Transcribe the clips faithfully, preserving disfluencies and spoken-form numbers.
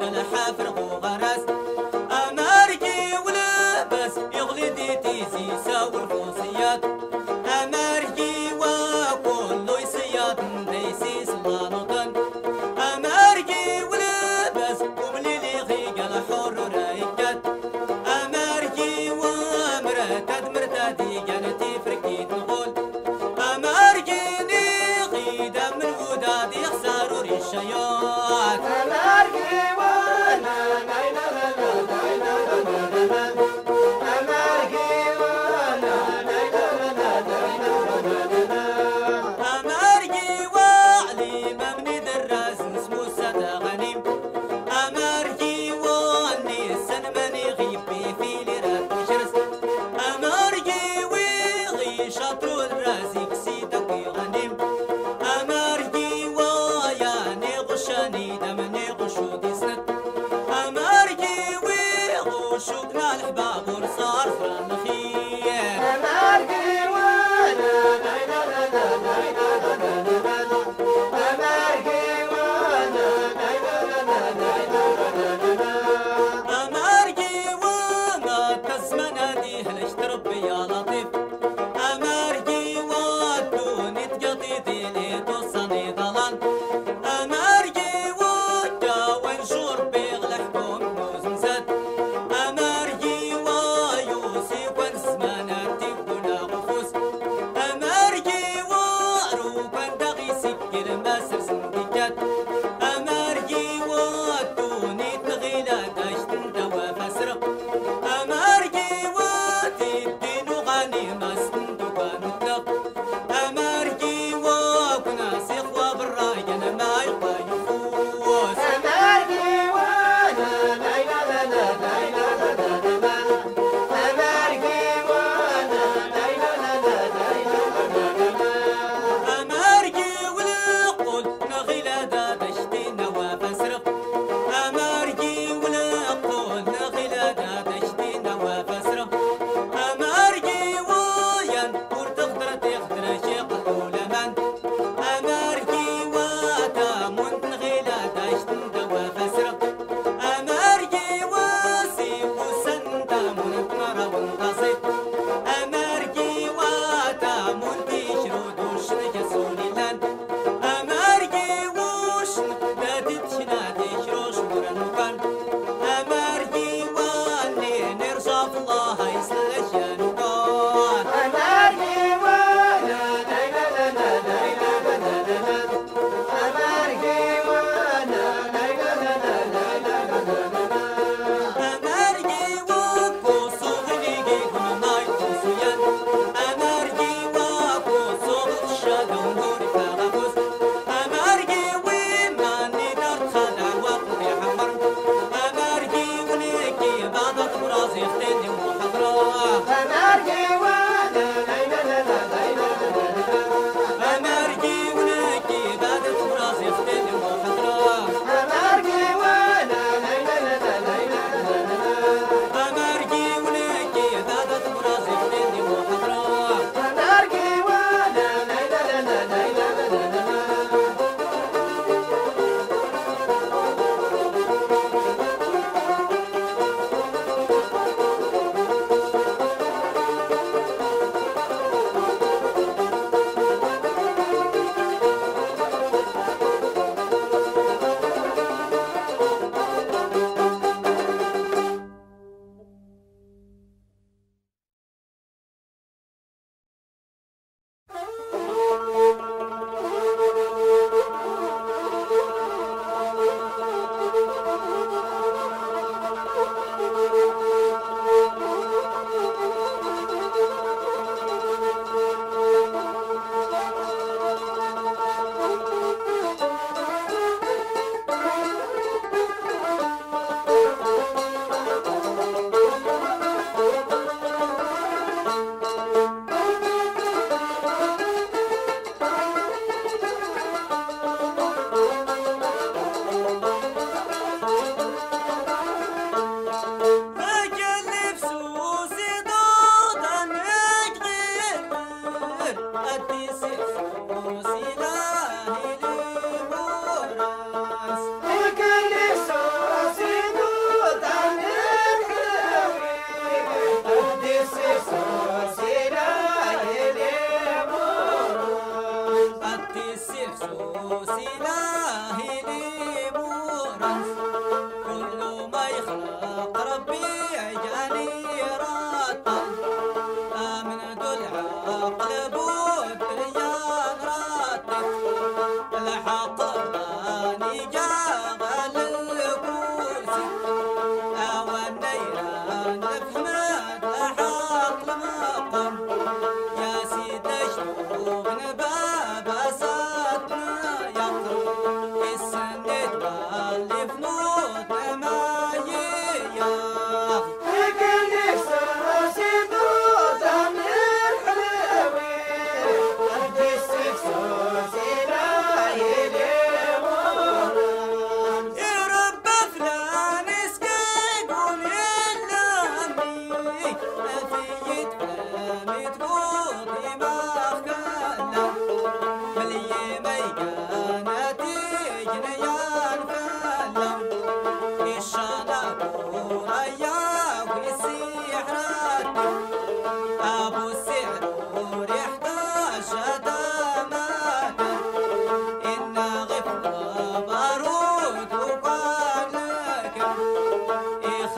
الحفر وغرس أماركي ولبس يغلي ديتي سيسا والفوصيات أماركي وكل يصياد ديسي سلانوطن أماركي ولبس ومليلي غيق الحر رايكات أماركي ومرتد مرتدي جانتي فركيت نقول أماركي نيغي دم الوداد يخسروا ريشيات أماركي وانا ناينا لنا ناينا لنا أماركي وانا ناينا لنا ناينا لنا أماركي وعلي ممني دراس نسمو سادا غنيم أماركي واني سنمني غيبي في ليرات وشرس أماركي ويغي شاطرو الرازي كسيدك غنيم أماركي وياني غشاني دمني غشو دي سنت أماركي ويغشوكنا الحباب ورصار فران خير أماركي وانا ناينا لنا ناينا لنا أماركي وانا ناينا لنا ناينا لنا أماركي وانا كزمنا دي هلش تربي يا لطيف أماركي ودوني تقضي ديلي توصني ضلان أماركي ودا وين شور بيغ الحكوم نوز نزاد أماركي ويوسي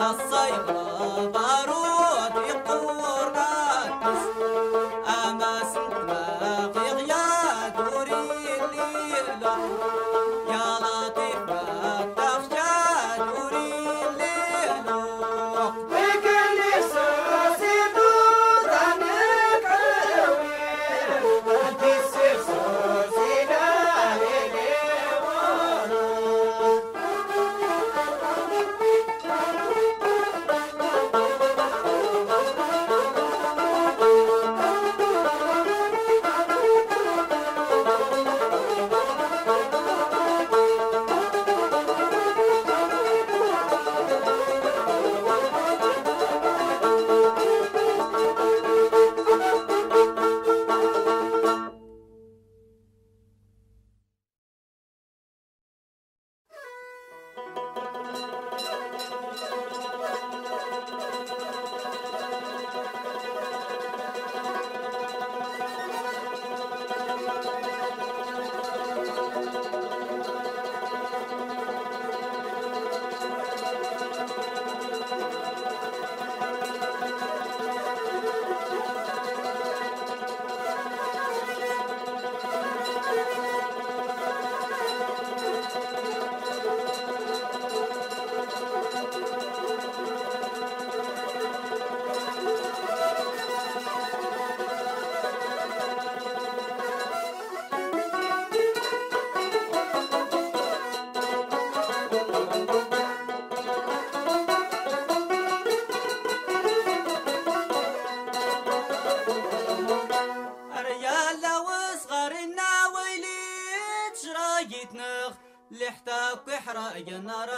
لحتاك يحرق النار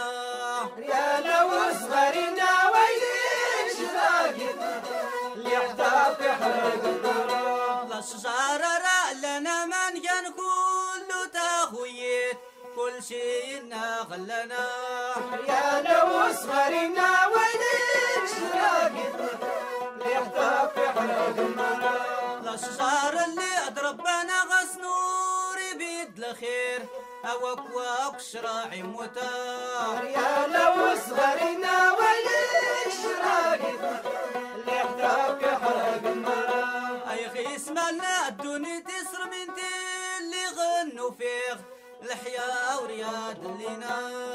يا لو صغرنا ويلي شراقتنا لحتاك يحرق النار لا الشجرة لنا من كان كله تخويت كل شيء نغلنا يا لو صغرنا ويلي شراقتنا لحتاك يحرق النار لا الشجر اللي ربنا غسنور بيد الخير أوك وك شراعي متار يا لو صغرنا وليش راقدنا اللي احتاك يحرق النار أي خيس مالنا الدنيا تسر من اللي غنوا فيه الحياة ورياض اللينا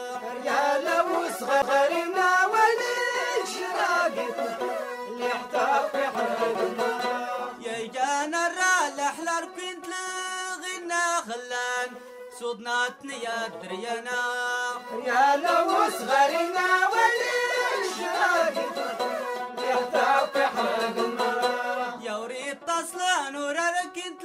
يا لو صغرنا وليش راقدنا اللي احتاك يحرق النار يا جانا الرال أحلى كنت لغنا خلان صدناتني يا دريانا يا لو صغرنا وليش راقدنا يحتاك يحرق النار يا وريد تصلان ورارك كنت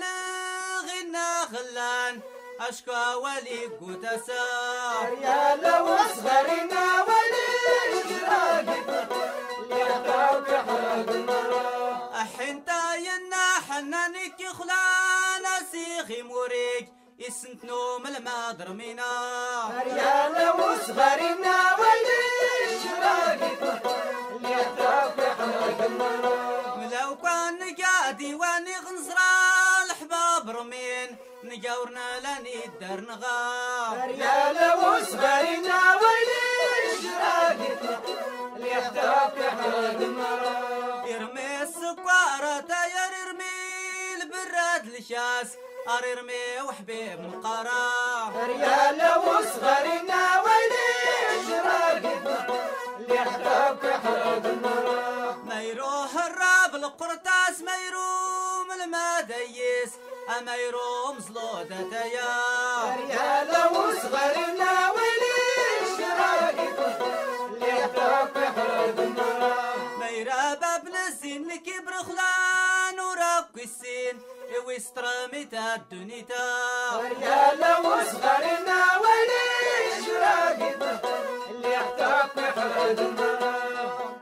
لغنا خلان أشكى ولي قوتسا يا لو صغرنا وليش راقدنا يحتاك يحرق النار أحنتا ينا حنانك خلان سيخي موريك اسنت نوم المادر منا يا لو صغرنا وليش راقدنا ليحتاك يحرق النار ملو كان قادي واني غنصرا الحباب رمين نجاورنا لاني الدار نغار يا لو صغرنا وليش راقدنا ليحتاك يحرق النار يرمي السكوارة تاير يرمي البراد لشاس أرمي وحبيب مقارا يا لو صغرنا وليش راقدنا ليحتاك يحرق النار ما يروح الراب القرطاس ما يروم المديس أما يروم زلودة يا يا لو صغرنا وليش راقدنا ليحتاك يحرق النار ما يراب ابن السين لكبر خلان وراك السين ويسترمت الدنيتا يا لو صغرنا وليش راقدنا ليحتاك يحرق النار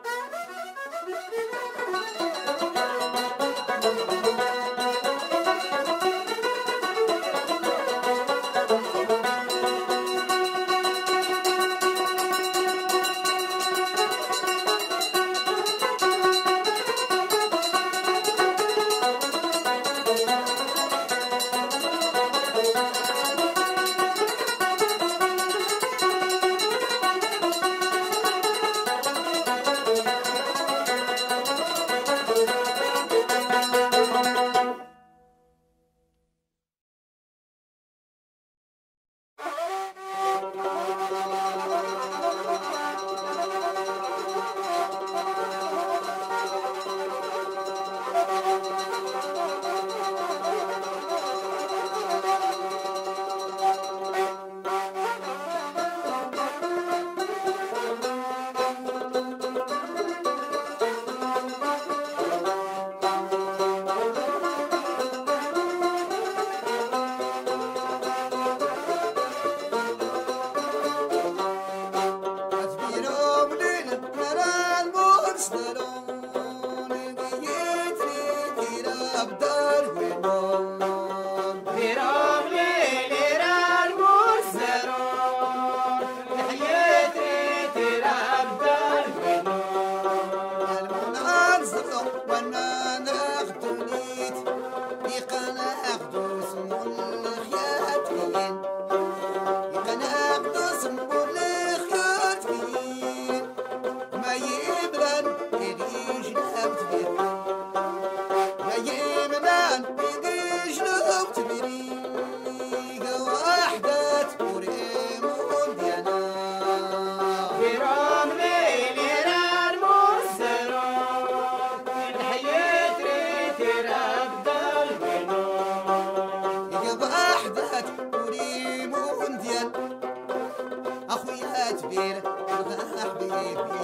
تبير حبيبي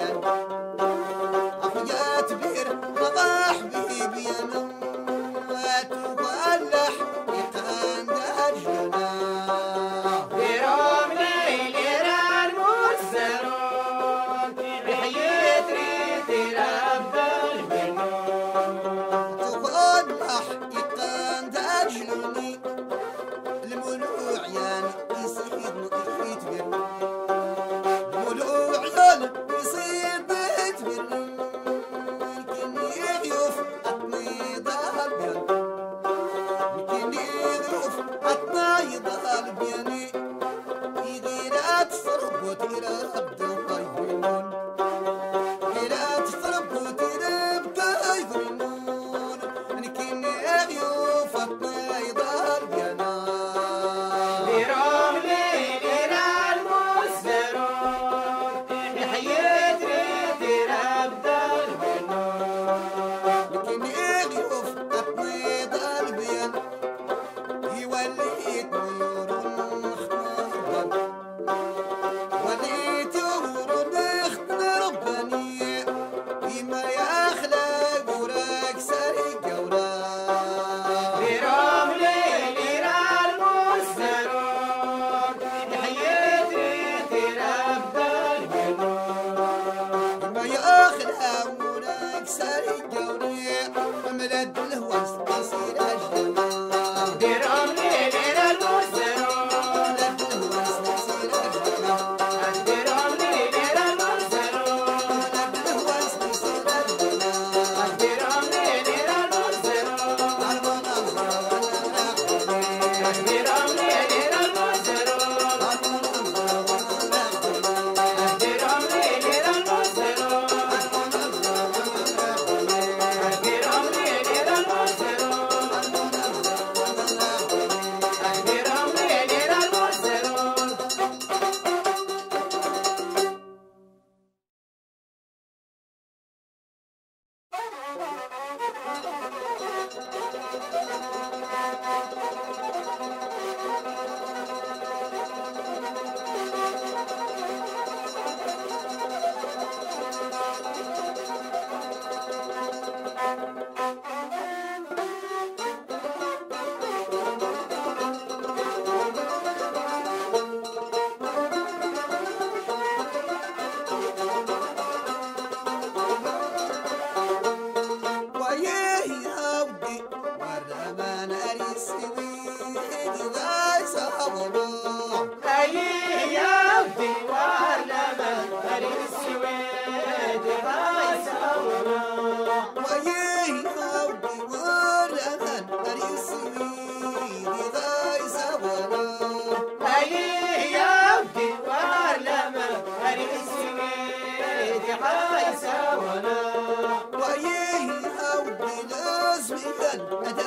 أخويا تبير حبيبي أنا تولح يقان دجنا بيروم ليلي ران مزرون بحيت ريتي رب البنون تولح يقان دجنوني المولوع يعني يصيد نقيت بير المولوع يعني يصيد بيت بير يمكن يغيوف عطني ضال بيان يمكن يغيوف عطني ضال بياني يغيرات صرب وتيراب دقايفرينون يغيرات صرب وتيراب دقايفرينون يمكن يغيوف عطني ضال بيانا بيروم ليلي ران مزرون بحيت ريتي رب البنون لكن يغيوف عطني ضال بيان يوليت طيور نخطر وليت طيور نخطر رباني بما يخلق وراك سرق وراك بيروم ليلي ران مزرون بحيت ريتي رب البنون بما يخلق وراك سرق وراك ملد الهوس يصير أجدنا بيروم ليلي ران مزرون ملد الهوس يصير أجدنا بيروم ليلي ران مزرون ملد الهوس يصير أجدنا بيروم ليلي ران مزرون عربنا زرا ولا نحن بيروم ليلي ران مزرون عربنا زرا ولا نحن بيروم ليلي ران مزرون عربنا زرا ولا نحن بيروم ليلي ران مزرون عربنا زرا ولا نحن بيروم ليلي ران مزرون ويه يا ودي والرمان أريسوي إذا صبروا أيه يا ودي وعلما أريد السويد هاي سورة ويه يا ودي والرمان أريسوي إذا صبروا أيه يا ودي وعلما أريد السويد هاي سورة ويه يا ودي لازميا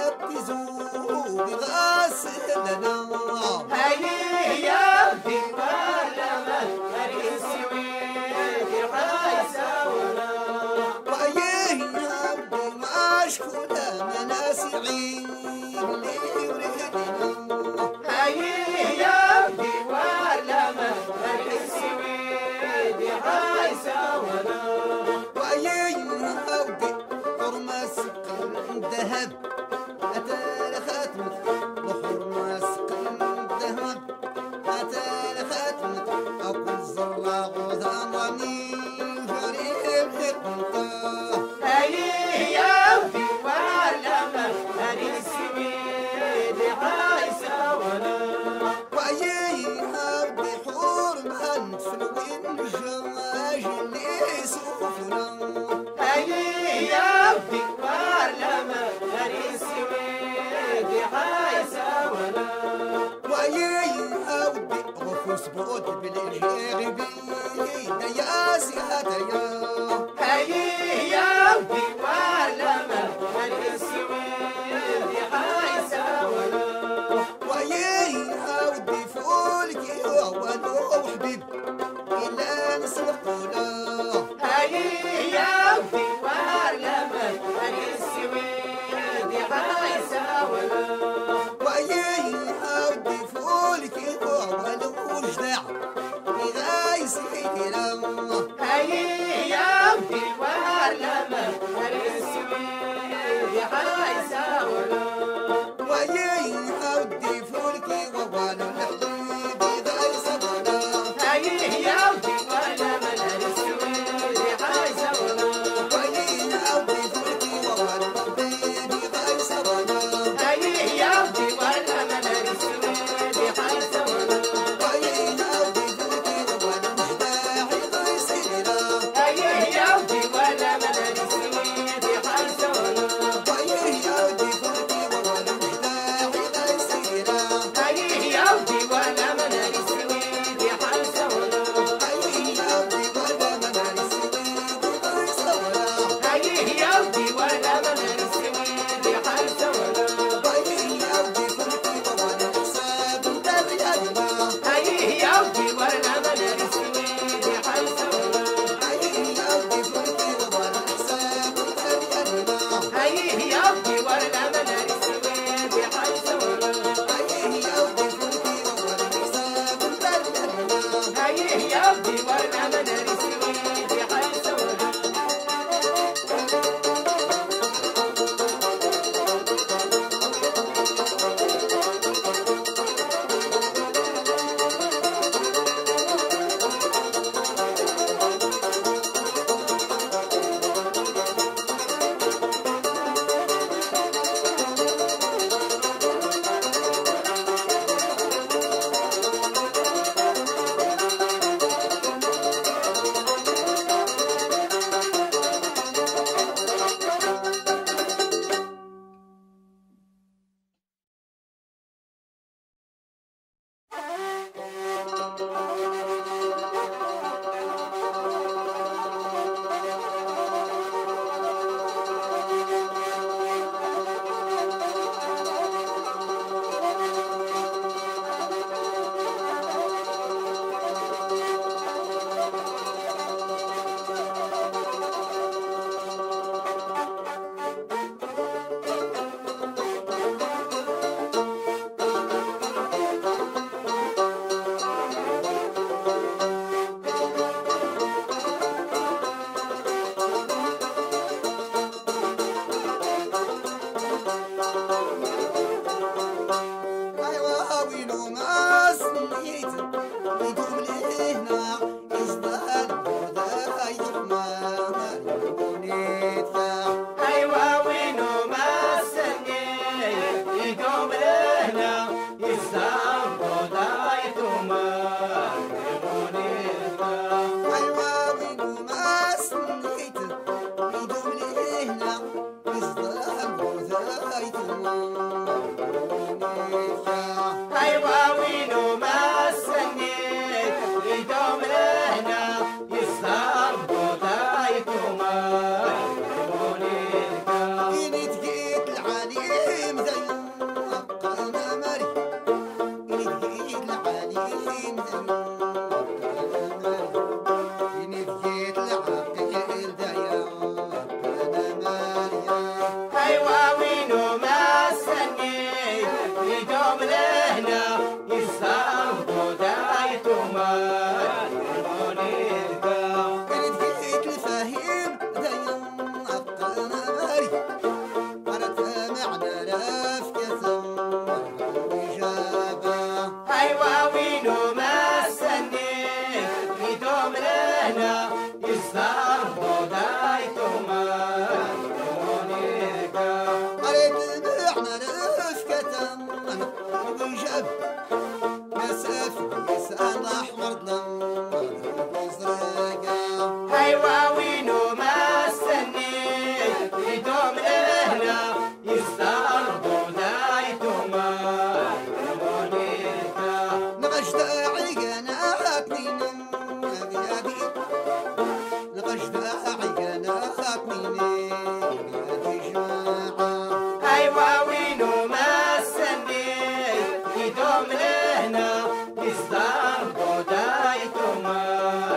أدبزوا بغاسلنا أيه يا ودي وعلما أريد السويد هاي سورة ويه يا ودي مشكولة مناسعين اللي يريدنا أيه يا ودي وعلما أريد السويد هاي سورة ويه يا ودي حرمة سقل ذهب أتى لختمك وحرمة سقل ذهب أتى لختمك أقول زرع غوثان رمي فريم حقنطه أيه يا ودي وعلما أريد السويد هاي سورة ويه يا ودي حرمة فلوين الجراج اللي سوفنا أيه يا ودي وعلما أريد السويد هاي سورة ويه يا ودي رفوس بود بالجيربي يا سيادة أيه يا ودي وعلما أريد السويد هاي سورة ويه يا ودي فولك ولو حبيب إلا نسرقونا أيه يا ودي وعلما أريد السويد هاي سورة ويه يا ودي فولك ولو جدع إذا سيدي لما هاي يا ودي ورلمة السويد حايسة ولا وياي عودي فولكي ووانا الحبيب ذا يصبنا هاي يا ودي ورلمة السويد حايسة ولا وياي عودي فولكي ووانا الحبيب ذا يصبنا هاي يا ودي ورلمة السويد حايسة ولا وياي عودي فولكي ووانا مجداعي ذا يصيرنا هاي يا ودي ورلمة السويد حايسة ولا وياي عودي فولكي ووانا مجداعي ذا يصيرنا هاي يا ودي ورلمة السويد حايسة ولا وياي عودي فولكي ووانا السويد ذا يصبنا هاي يا ودي ورلمة السويد حايسة ولا وياي عودي فولكي ووانا حساب دريالنا هاي يا ودي ورلمة السويد حايسة ولا وياي عودي فولكي ووانا حساب دريالنا هاي يا ودي ورلمة السويد حايسة ولا وياي عودي فولكي ووانا حساب دريالنا هاي يا ودي ورلمة السويد حايسة ولا ايوا وينو ما سميت يدوم لي هنا يزداد بودا يما يونيتا أيوة وينو ما سنيت يدوم لهنا يسامبو دايتوما يبونيتا ايوا وينو ما سميت يدوم لي هنا يزداد بودا يما أيوة وينو ما سنيت يدوم لهنا يسامبو دايتوما يبونيتا إني تقيت العليم ذا يقنا مري إني تقيت العليم ذا إني تقيت العقيل ذا يقنا مري أيوة وينو ما سنيت يدوم لهنا يسامبو دايتوما يبونيتا إني تقيت الفهيم ذا يقنا مري قرأت معنا لفتة وجابة أيوة وينو ما سنيت يدوم لهنا يسامبو دايتوما يبونيتا قريت معنا لفتة وجابة مساف يسأل أحمر ظلم وزرقا أيوة وينو ما سنيت يدوم لهنا يسامبو دايتوما يبونيتا نغشت عيقناتني نغيادي نغشت عيقناتني نغيادي جماعة أيوة وينو ما سنيت يدوم لهنا يسامبو دايتوما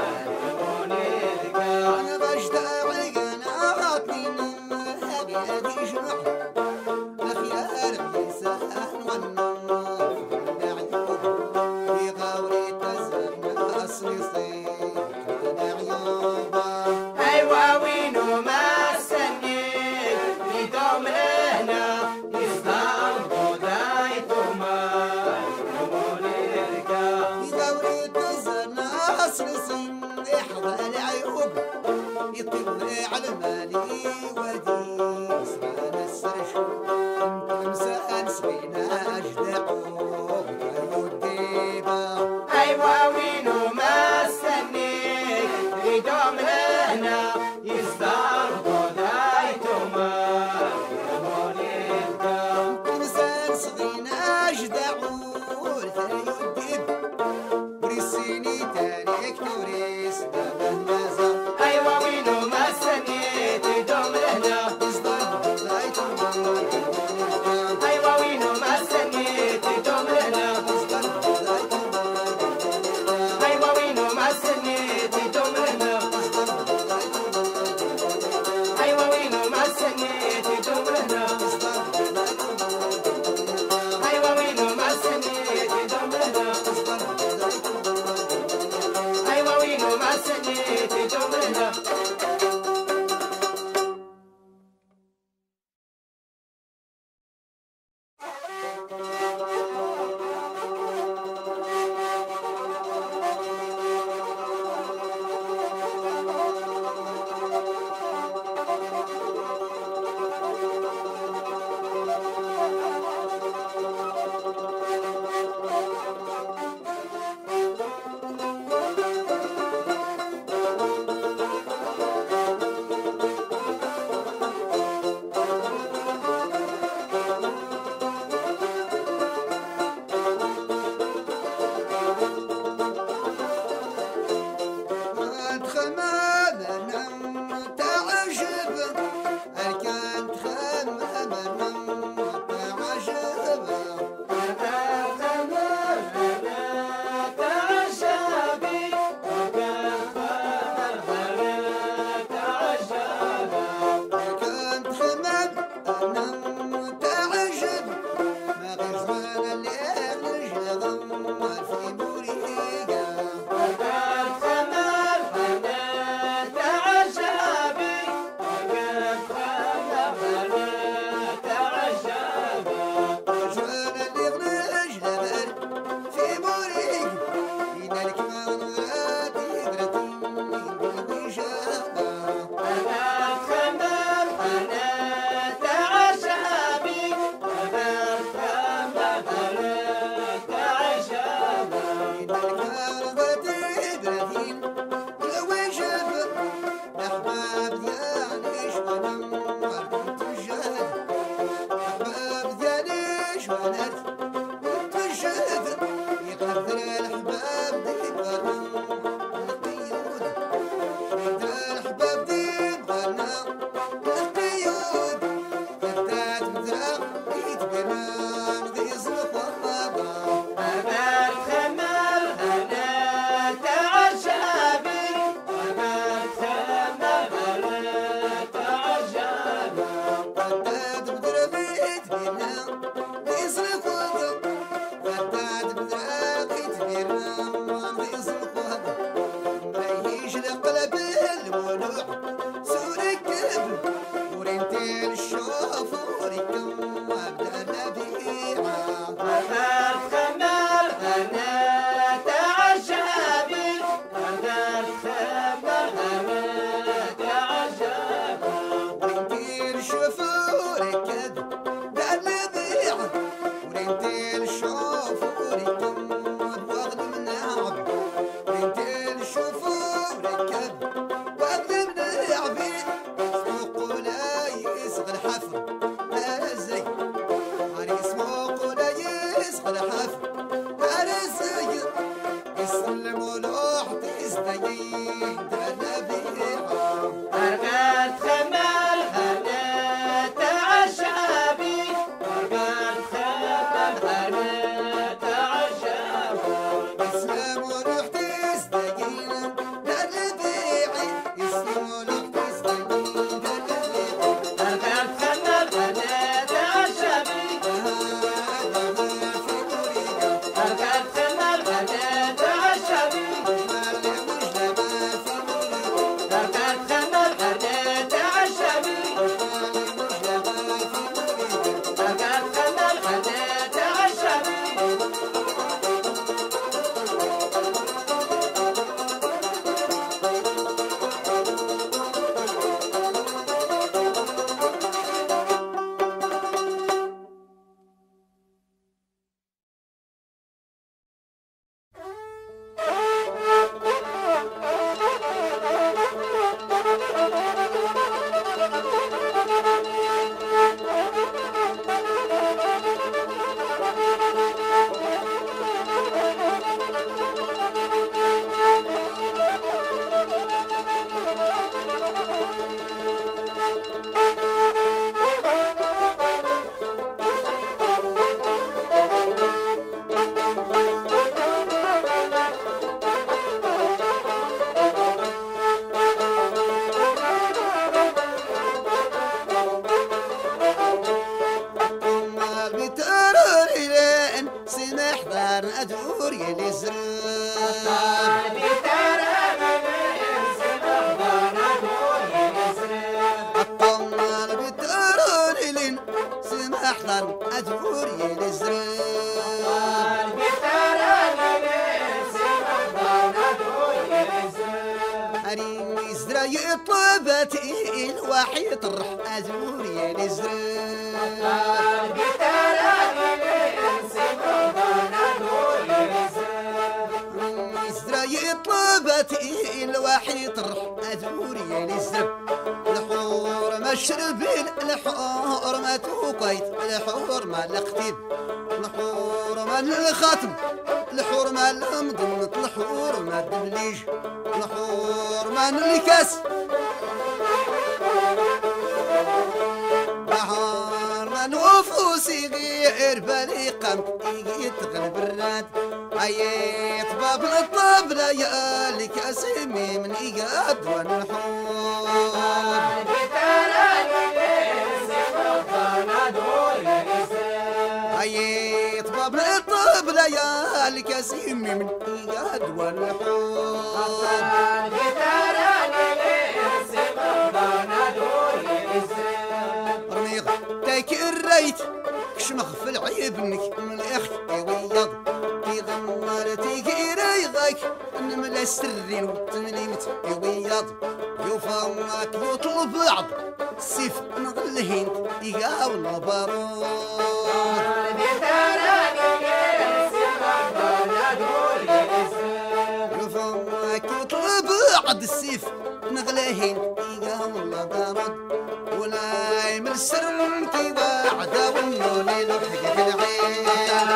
صلصي يحظى العيوب يطلع على مالي ودي صرنا السرش مسان صغينا أجدعو كانوا الديبة أيوا وينو ما استنيت ريدوم لهنا يصدر قضايتما يا مولد مسان صغينا أجدعو كانوا الديبة وريسيني تاريك توريس دابه مازال أيوا وينو ما استنيت ريدوم لهنا يصدر قضايتما أيوا وينو ما استنيت ريدوم لهنا يصدر قضايتما أيوا وينو ما استنيت ريدوم لهنا أيوا وينو ما استنيت ريدوم لهنا أيوا وينو ما استنيت ريدوم لهنا أيوا وينو ما استنيت ريدوم لهنا أرغد خمال هنا زرا يطلبتي الوحي طرح ازوري لزرا زرا يطلبتي الوحي طرح ازوري لزرا الحور ما شربين الحور ما توقيت الحور ما لقتيب الحور ما الخاتم الحور ما المضنط الحور ما الدبليج الحور ما الكاس نهار ما نوفوسي غير بالي قمت يتغلب الراد عيط باب الطبلة يا الكاس من اياد والنحور عيط باب الطبلة يا الكاسيم من اياد والحور رميغ تاك الريت كشمخ في العيبنك من الاخت وياض في غمار تيكي ريغك نملا السرين وتنليمت وياض يوفاك يطلب بعض السيف نغلهين يا والبارود يوفاك يطلب بعض السيف نغلهين يا والبارود ولا يمل سرمتي وعدا والنوني لحقك العين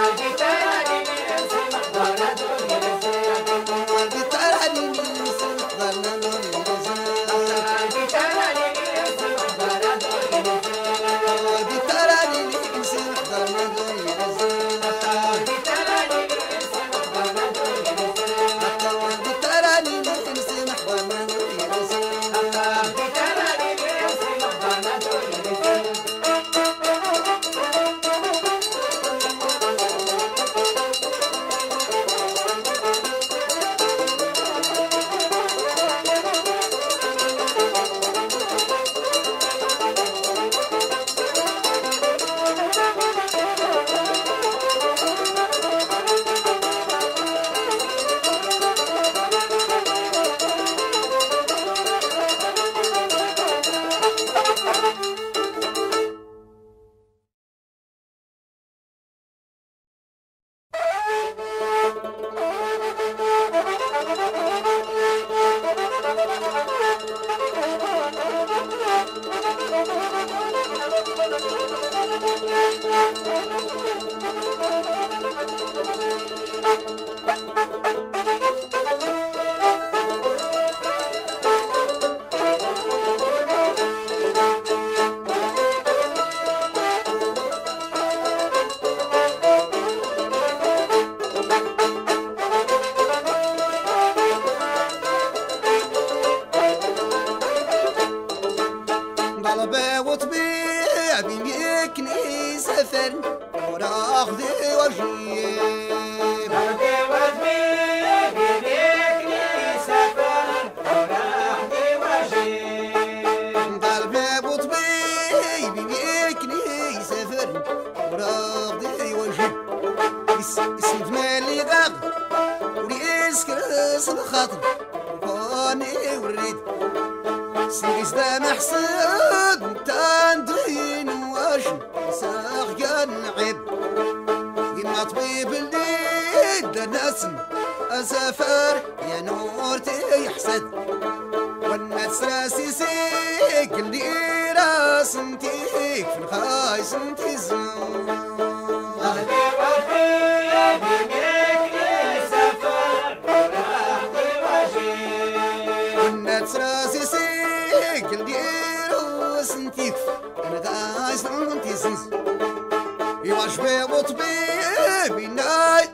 ضلبة وطبيع بيميكني سفر وراخذي وجيب ضلبة وطبيع بيميكني سفر وراخذي وجيب ضلبة وطبيع بيميكني سفر وراخذي وجيب اسم مالي غاغ وريسكرس الخاطر واني وريد سيس دا محسد تاندين واشن ساق العيب يما طبيب الليل دا نسم اسافر يا نور تيحسد والناس راسي سيك اللي راس انتيك في الخايس انتي الزمان راسي سيك الديرو سنتيك انا غايز انتي سنس يواش بي وطبيبي ناي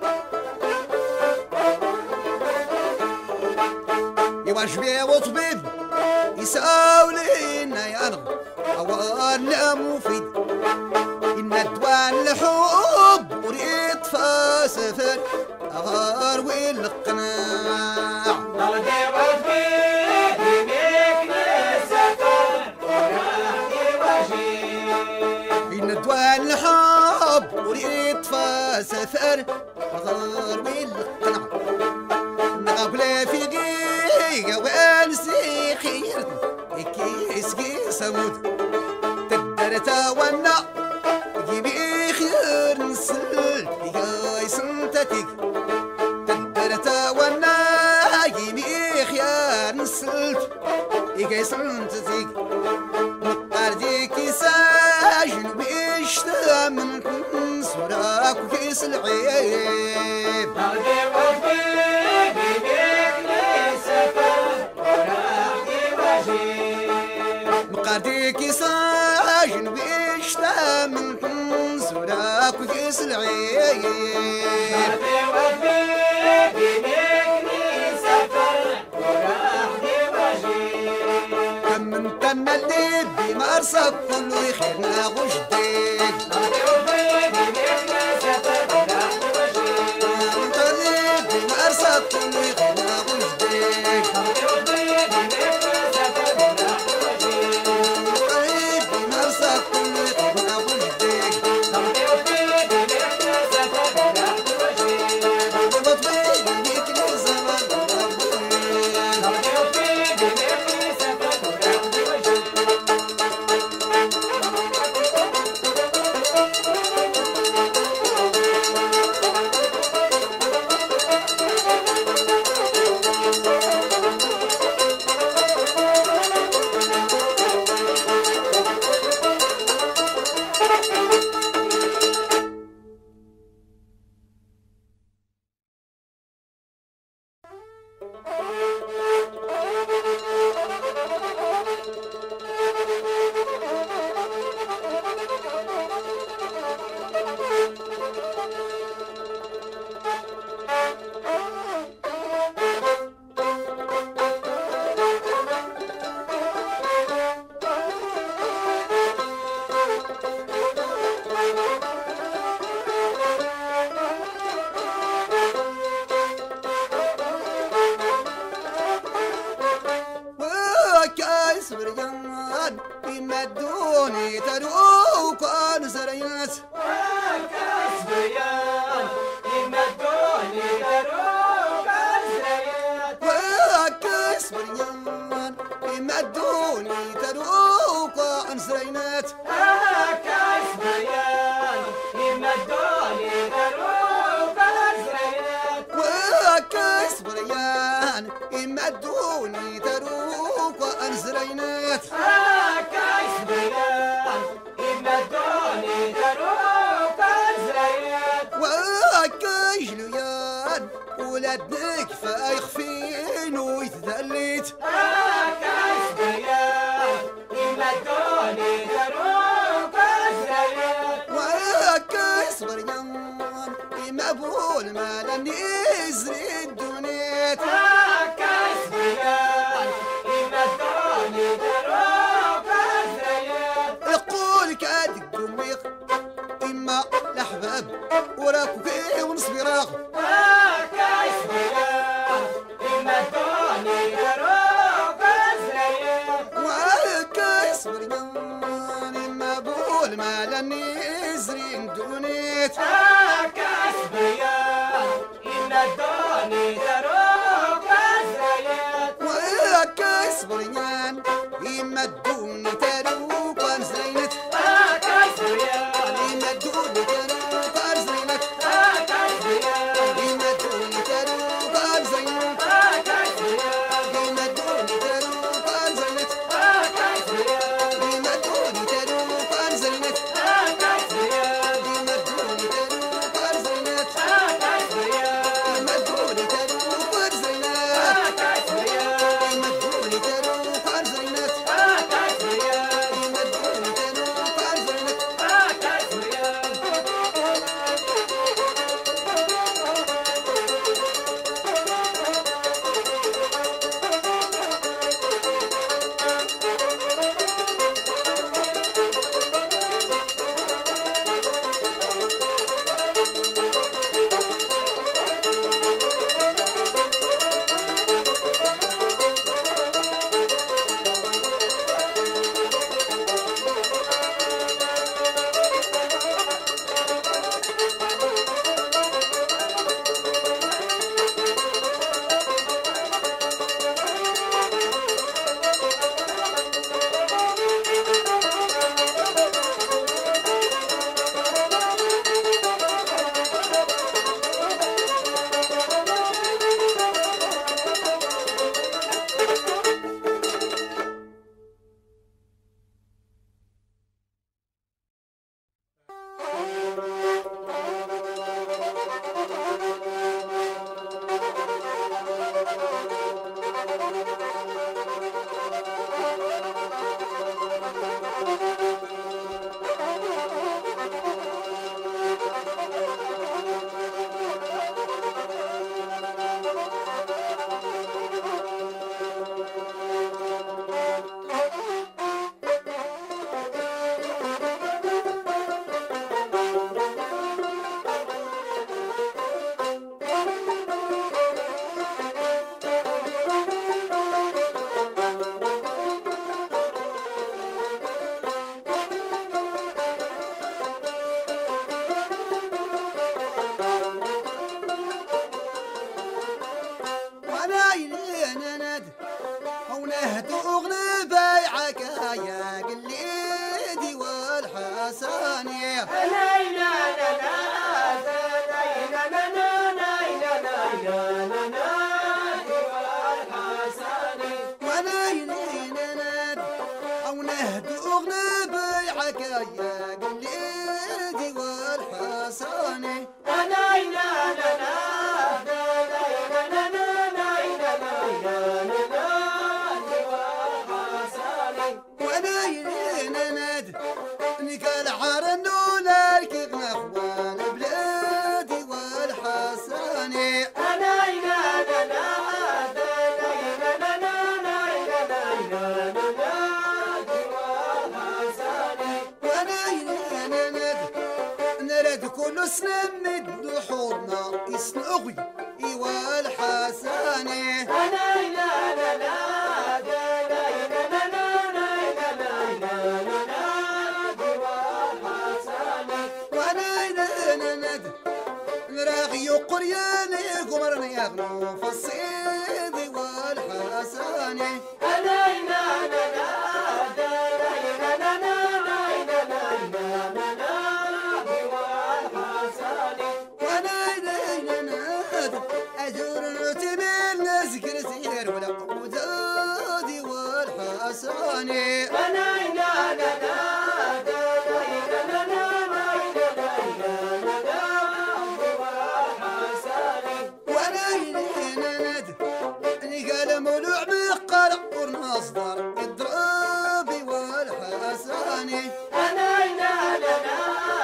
يواش بي وطبيبي يساولينا يا انا اوان لا مفيد ان الدوان الحب وريد فاسفر اغار والقناع الحب وريد فاسفر غار بالقنع نقبل في دقيقة وانسي خير كيس كيس امود تدرتا وانا جيبي خير نسل يا سنتتك تدرتا وانا جيبي خير نسل يا سنتتك مقرديك ساجن بيشتا من صراك وكيس العيب مقرديك ساجن بيشتا من صراك وكيس العيب من تنا اللي بمرصد كله يخيرنا غجديد من تنا اللي بمرصد كله يخيرنا غجديد بمرصد كله يخيرنا غجديد بطبيق ليك لزمان سبريان يمدوني تروك أنا سريات سبريان يمدوني تروك أنا سريات سبريان يمدوني تروك أنا سريات سبريان يمدوني تروك أنا سريات سبريان يمدوني تروك أنا سريات كايس بيان يمدوني تروك الزريات وكايش ليان ولادك فايخفين ويتذليت كايس بيان يمدوني تروك الزريات وكايس بريان يمبول مالني يزري الدنيا كايس بيان يمدوني تروك الزريات يقول كادك دميق إما الأحباب وراكو فيه ونصبي راغب كايس بيان يمدوني تروك الزريات وكايس بريان يمبول مالني يزري الدنيا كايس بيان يمدوني تروك الزريات وكايس بريان يمدوني تروك أنزينت كايس بيان يمدوني تروك أنزينت كايس بيان يمدوني تروك أنزينت كايس بيان يمدوني تروك أنزينت كايس بيان يمدوني تروك أنزينت كايس بيان يمدوني تروك أنزينت كايس بيان يمدوني تروك أنزينت كايس بيان يمدوني تروك أنزينت كايس او نهدو اغنى بايعك يا قليدي والحساني لا لا لا لا لا لا لا لا لا لا او نهدو اغنى بايعك يا قليدي والحساني لا لا لا لا كل سنة مد حورنا يسنغوي إيوا الحساني لا لا لا لا لا لا نراغي قرياني قمرني يغنو في الصيد والحساني لا لا لا لا ودادي والحساني لا لا لا لا مولوع بقرع ورنصدر الضرابي والحساني لا لا لا لا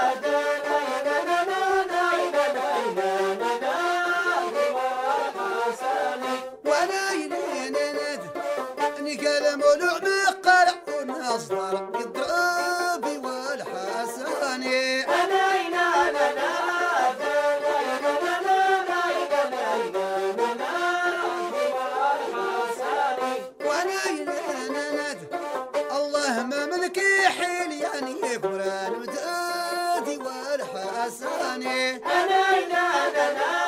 مولوع بقرع ونصدر الضرابي والحساني لا لا لا لا اللهم ملكي حيل يعني يقران ودادي والحساني لا لا لا لا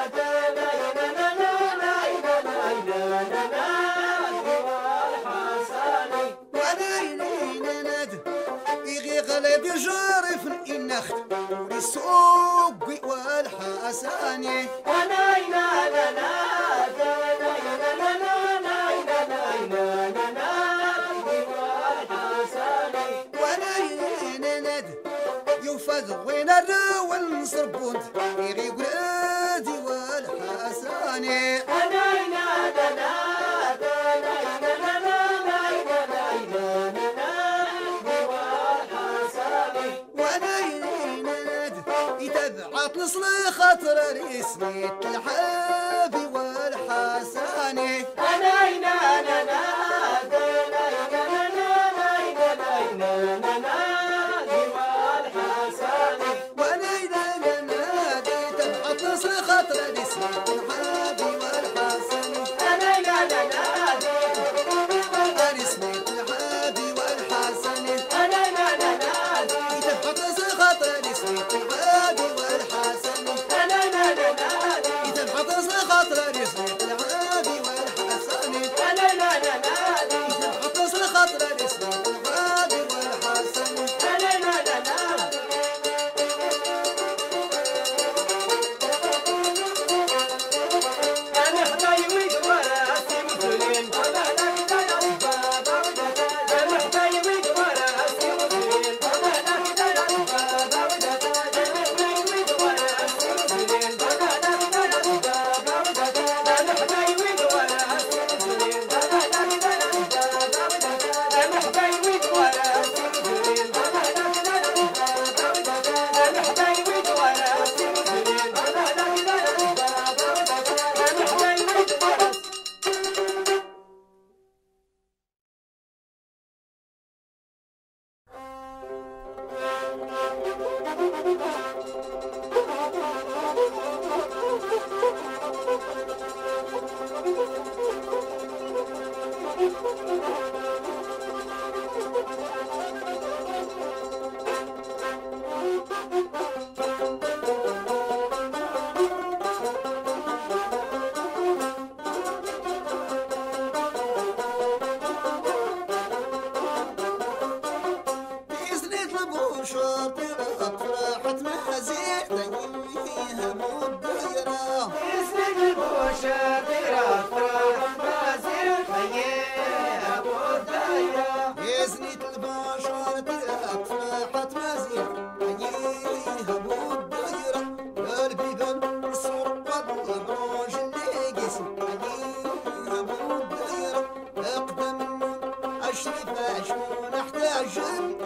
غلب جارف النخت ولسوق والحساني لا لا لا لا لا يوفد وين الرول نصربونت يغي ولادي والحساني لا لا لا لا يتبعت نصل خاطر رسمي الحابي والحساني لا لا لا لا شريفة شكون احتاج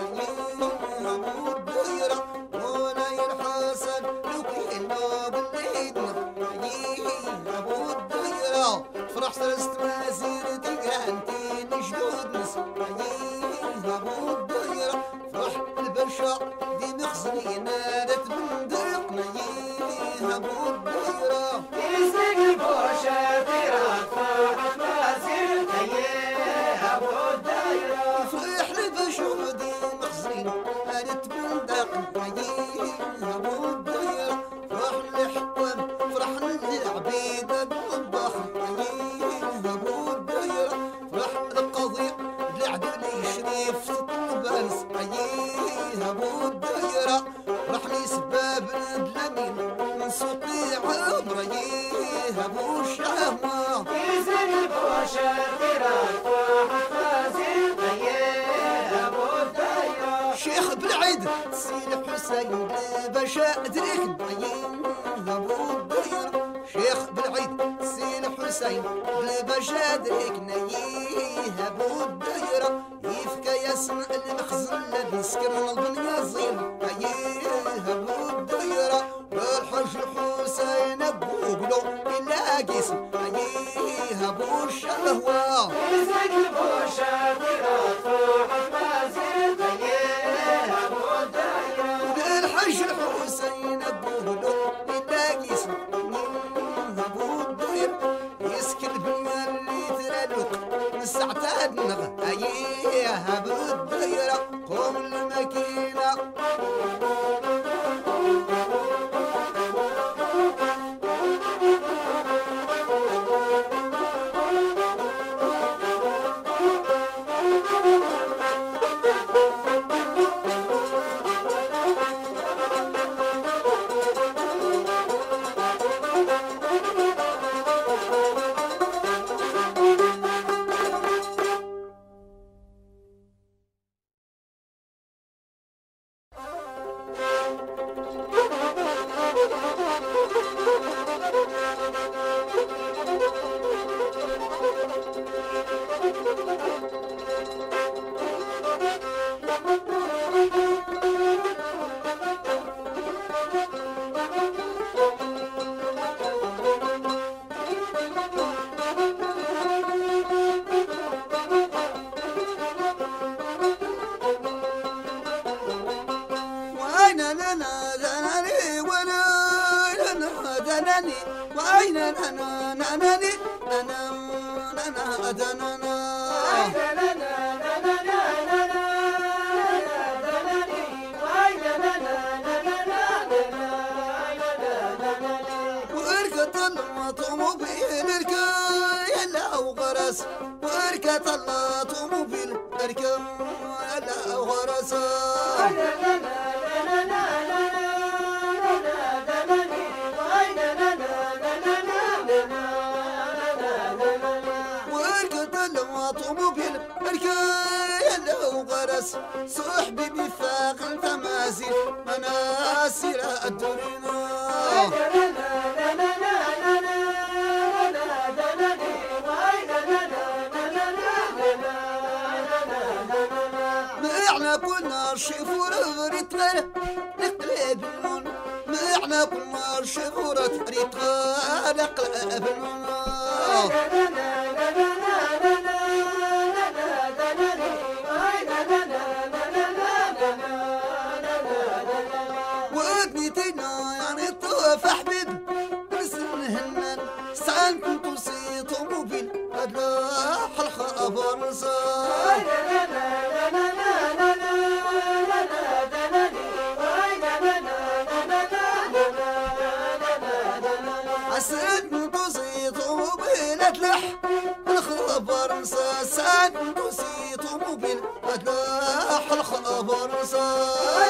همود دايرة ولا الحسن لو كينا بالليدنا همود دايرة فرح سرست مازير ديانتي نجدود نس همود دايرة فرح البرشا دي مخزنينا رتبندقنا همود دايرة يسلك البوشة طيران فرحت مازير همود دايرة فرح البرشا دي مخزنين رتبندقنا همود دايرة فرح الحكام فرح العبيد بالبحر همود دايرة فرح القضية العدل شريف تطلبانس همود دايرة فرح لي سباب الدلمين من سوقي عمري همود شهمة يسلك البوشة طيران فرحت مازير همود دايرة شيخ بالعيد سيد حسين باشا دريك همود دايرة شيخ بالعيد سيد حسين باشا دريك همود دايرة يفكى يسمع المخزن الذي سكن الدنيا زين همود دايرة والحج الحسين بوقلو إلا قسم همود شهوة يسلك البوشة طيران فرحت مازير همود دايرة الحج الحسين بوقلو إلا قسم همود دايرة يسكن بنا اللي ترلوك نسعتاد نغ همود دايرة قوم الماكينة وأين أنا ناني أنا أنا أدنانا وأركت الأوتوموبيل يلا وغرس وأركت الأوتوموبيل يلا وغرس طوموبيل الكيل وغرس صاحبي بفاق التمازيل انا سيرة الدورينا معنا كنا شفور ريتغير نقلب اللون معنا كنا شفور ريتغير نقلب اللون وأدنيتنا يعني الطوف حبيب نسن هنان سعان كنتو سيطو موبيل أدلا حلقة أبرزا عساد كنتو سيطو موبيل أدلا حلقة أبرزا سعان كنتو سيطو موبيل أدلا حلقة أبرزا